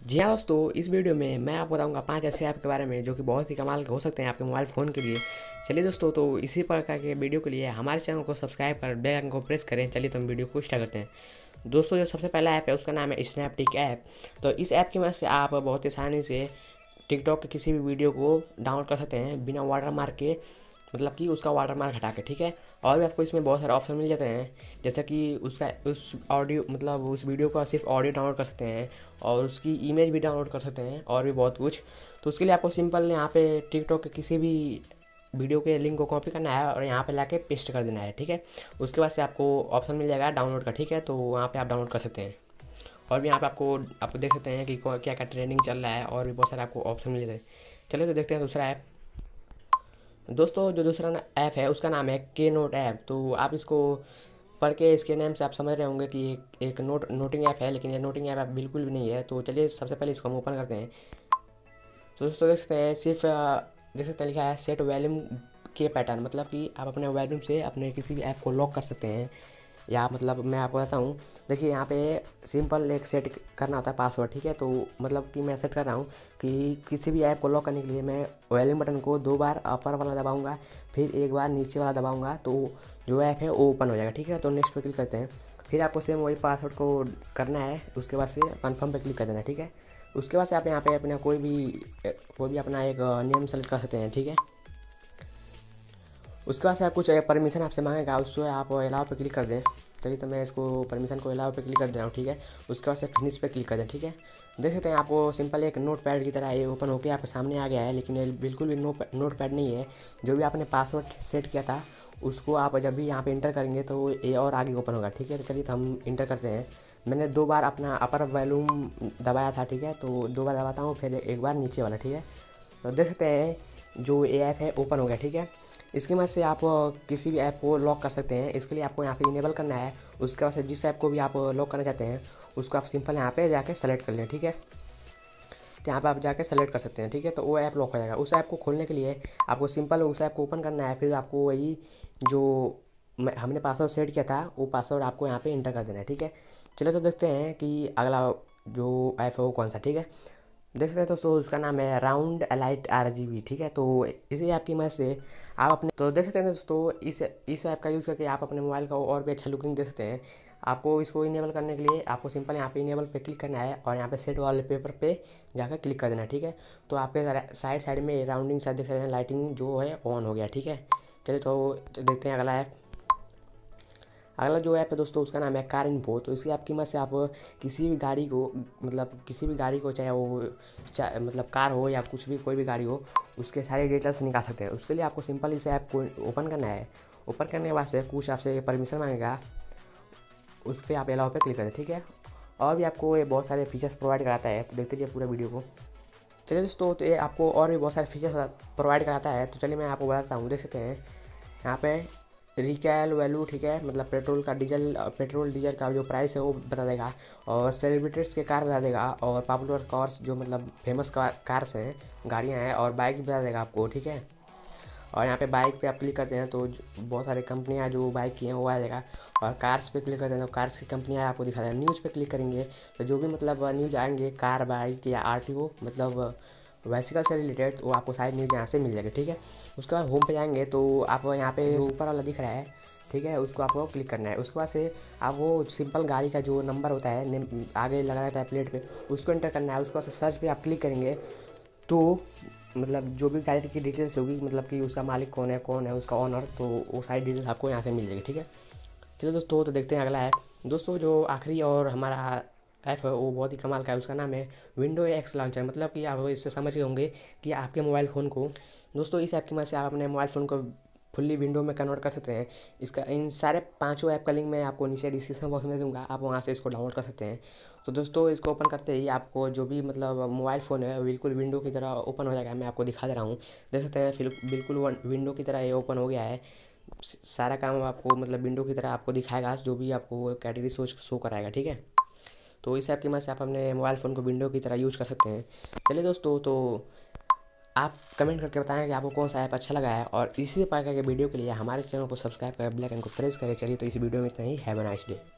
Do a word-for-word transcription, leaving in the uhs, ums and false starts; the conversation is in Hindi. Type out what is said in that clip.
जी हाँ दोस्तों, इस वीडियो में मैं आपको बताऊंगा पांच ऐसे ऐप के बारे में जो कि बहुत ही कमाल के हो सकते हैं आपके मोबाइल फ़ोन के लिए। चलिए दोस्तों, तो इसी प्रकार के वीडियो के लिए हमारे चैनल को सब्सक्राइब कर बेल आइकन को प्रेस करें। चलिए तो हम वीडियो को स्टार्ट करते हैं। दोस्तों, जो सबसे पहला ऐप है उसका नाम है स्नैपडील ऐप। तो इस ऐप की मदद से आप बहुत आसानी से टिकटॉक के किसी भी वीडियो को डाउनलोड कर सकते हैं बिना वाटर मार्क के, मतलब कि उसका वाटर मार्क हटा के, ठीक है। और भी आपको इसमें बहुत सारे ऑप्शन मिल जाते हैं, जैसा कि उसका उस ऑडियो मतलब उस वीडियो का सिर्फ ऑडियो डाउनलोड कर सकते हैं और उसकी इमेज भी डाउनलोड कर सकते हैं और भी बहुत कुछ। तो उसके लिए आपको सिंपल यहाँ पे टिकटॉक के किसी भी वीडियो के लिंक को कॉपी करना है और यहाँ पे लाके पेस्ट कर देना है, ठीक है। उसके बाद से आपको ऑप्शन मिल जाएगा डाउनलोड का, ठीक है। तो वहाँ पे आप डाउनलोड कर सकते हैं। और भी यहाँ पे आपको आप देख सकते हैं कि क्या क्या ट्रेंडिंग चल रहा है और भी बहुत सारे आपको ऑप्शन मिल जाते हैं। चलिए तो देखते हैं दूसरा ऐप। दोस्तों, जो दूसरा ऐप है उसका नाम है के नोट ऐप। तो आप इसको पढ़ के इसके नेम से आप समझ रहे होंगे कि एक एक नोट नोटिंग ऐप है, लेकिन ये नोटिंग ऐप बिल्कुल भी नहीं है। तो चलिए सबसे पहले इसको हम ओपन करते हैं। तो दोस्तों देख सकते हैं, सिर्फ देख सकते हैं लिखा है सेट वॉल्यूम के पैटर्न, मतलब कि आप अपने वॉल्यूम से अपने किसी भी ऐप को लॉक कर सकते हैं। या मतलब मैं आपको बताता हूँ, देखिए यहाँ पे सिंपल एक सेट करना होता है पासवर्ड, ठीक है। तो मतलब कि मैं सेट कर रहा हूँ कि किसी भी ऐप को लॉक करने के लिए मैं वॉल्यूम बटन को दो बार अपर वाला दबाऊंगा, फिर एक बार नीचे वाला दबाऊंगा, तो जो ऐप है वो ओपन हो जाएगा, ठीक है। तो नेक्स्ट पे क्लिक करते हैं। फिर आपको सेम वही पासवर्ड को करना है, उसके बाद से कन्फर्म पे क्लिक कर देना है, ठीक है। उसके बाद से आप यहाँ पे अपना कोई भी कोई भी अपना एक नेम सेलेक्ट कर सकते हैं, ठीक है। उसके बाद से आप कुछ परमिशन आपसे मांगेगा, उसको आप अलाउ पे क्लिक कर दें। चलिए तो मैं इसको परमिशन को अलाउ पे क्लिक कर दे रहा हूँ, ठीक है। उसके बाद से फिनिश पे क्लिक कर दें, ठीक है। देख सकते हैं आपको सिंपल एक नोट पैड की तरह ये ओपन होकर आपके सामने आ गया है, लेकिन ये बिल्कुल भी नो नोट पैड नहीं है। जो भी आपने पासवर्ड सेट किया था उसको आप जब भी यहाँ पे इंटर करेंगे तो ये और आगे ओपन होगा, ठीक है। तो चलिए तो हम इंटर करते हैं। मैंने दो बार अपना अपर वॉल्यूम दबाया था, ठीक है। तो दो बार दबाता हूँ, फिर एक बार नीचे वाला, ठीक है। तो देख सकते हैं जो ए ऐप है ओपन हो गया, ठीक है। इसकी मदद से आप किसी भी ऐप को लॉक कर सकते हैं। इसके लिए आपको यहाँ पे इनेबल करना है। उसके बाद से जिस ऐप को भी आप लॉक करना चाहते हैं उसको आप सिंपल यहाँ पे जाके सेलेक्ट कर लें, ठीक है। तो यहाँ पे आप जाके सेलेक्ट कर सकते हैं, ठीक है। तो वो ऐप लॉक हो जाएगा। उस ऐप को खोलने के लिए आपको सिंपल उस ऐप को ओपन करना है, फिर आपको वही जो हमने पासवर्ड सेट किया था वो पासवर्ड आपको यहाँ पे इंटर कर देना है, ठीक है। चलिए तो देखते हैं कि अगला जो ऐप है वो कौन सा, ठीक है। देख सकते हैं दोस्तों, उसका नाम है round elite R G B, ठीक है। तो इसी ऐप की मदद से आप अपने तो देख सकते हैं दोस्तों, इस इस ऐप का यूज़ करके आप अपने मोबाइल का और भी अच्छा लुकिंग दे सकते हैं। आपको इसको इनेबल करने के लिए आपको सिंपल यहाँ पे इनेबल पे क्लिक करना है और यहाँ पे सेट वॉलपेपर पे जाकर क्लिक कर देना है, ठीक है। तो आपके साइड साइड में राउंडिंग साइड देख सकते हैं, लाइटिंग जो है ऑन हो गया, ठीक है। चलिए तो देखते हैं अगला ऐप। अगला जो ऐप है दोस्तों उसका नाम है कार इन्फो। तो इसकी आपकी मदद से आप किसी भी गाड़ी को मतलब किसी भी गाड़ी को चाहे वो चाहे मतलब कार हो या कुछ भी कोई भी गाड़ी हो उसके सारे डिटेल्स निकाल सकते हैं। उसके लिए आपको सिंपल इस ऐप को ओपन करना है। ओपन करने के बाद से कुछ आपसे परमिशन मांगेगा, उस पर आप अलाउ पे क्लिक करें, ठीक है। और भी आपको ये बहुत सारे फीचर्स प्रोवाइड कराता है, तो देखते रहिए पूरा वीडियो को। चलिए दोस्तों, तो ये आपको और भी बहुत सारे फीचर्स प्रोवाइड कराता है। तो चलिए मैं आपको बताता हूँ। देख सकते हैं यहाँ पे रिकैल वैल्यू, ठीक है, मतलब पेट्रोल का डीजल पेट्रोल डीजल का जो प्राइस है वो बता देगा, और सेलिब्रिटीज़ के कार बता देगा, और पॉपुलर कार्स जो मतलब फेमस कार कार्स हैं गाड़ियाँ हैं, और बाइक भी बता देगा आपको, ठीक है। और यहाँ पे बाइक पे आप क्लिक करते हैं तो बहुत सारे कंपनियाँ जो बाइक की हैं वो आ जाएगा। और कार्स पे क्लिक करते हैं तो कार्स की कंपनियाँ आपको दिखा देगा। न्यूज़ पे क्लिक करेंगे तो जो भी मतलब न्यूज़ आएंगे कार बाइक या आर टी ओ मतलब वेसिकल से रिलेटेड, वो आपको सारी न्यूज़ यहाँ से मिल जाएगी, ठीक है। उसके बाद होम पे जाएंगे तो आप यहाँ पे जो ऊपर वाला दिख रहा है, ठीक है, उसको आपको क्लिक करना है। उसके बाद से आप वो सिंपल गाड़ी का जो नंबर होता है आगे लगा रहता है प्लेट पे, उसको एंटर करना है। उसके बाद से सर्च पे आप क्लिक करेंगे तो मतलब जो भी गाड़ी की डिटेल्स होगी, मतलब कि उसका मालिक कौन है कौन है उसका ऑनर, तो वो सारी डिटेल्स आपको यहाँ से मिल जाएगी, ठीक है। चलिए दोस्तों, तो देखते हैं अगला ऐप। दोस्तों, जो आखिरी और हमारा ऐप है वो बहुत ही कमाल का है। उसका नाम है विंडो एक्स लॉन्चर। मतलब कि आप इससे समझ गए होंगे कि आपके मोबाइल फ़ोन को दोस्तों इस ऐप की मदद से आप अपने मोबाइल फ़ोन को फुल्ली विंडो में कन्वर्ट कर सकते हैं। इसका इन सारे पांचों ऐप का लिंक मैं आपको नीचे डिस्क्रिप्शन बॉक्स में दूंगा, आप वहां से इसको डाउनलोड कर सकते हैं। तो दोस्तों, इसको ओपन करते ही आपको जो भी मतलब मोबाइल फ़ोन है बिल्कुल विंडो की तरह ओपन हो जाएगा। मैं आपको दिखा दे रहा हूँ, देख सकते हैं फिर बिल्कुल विंडो की तरह ये ओपन हो गया है। सारा काम आपको मतलब विंडो की तरह आपको दिखाएगा, जो भी आपको कैटेगरी शो शो कराएगा, ठीक है। तो इस ऐप की मदद से आप अपने मोबाइल फ़ोन को विंडो की तरह यूज़ कर सकते हैं। चलिए दोस्तों, तो आप कमेंट करके बताएं कि आपको कौन सा ऐप अच्छा लगा है, और इसी प्रकार के वीडियो के लिए हमारे चैनल को सब्सक्राइब करें, बेल आइकन को प्रेस करें। चलिए तो इस वीडियो में इतना ही। Have a nice day.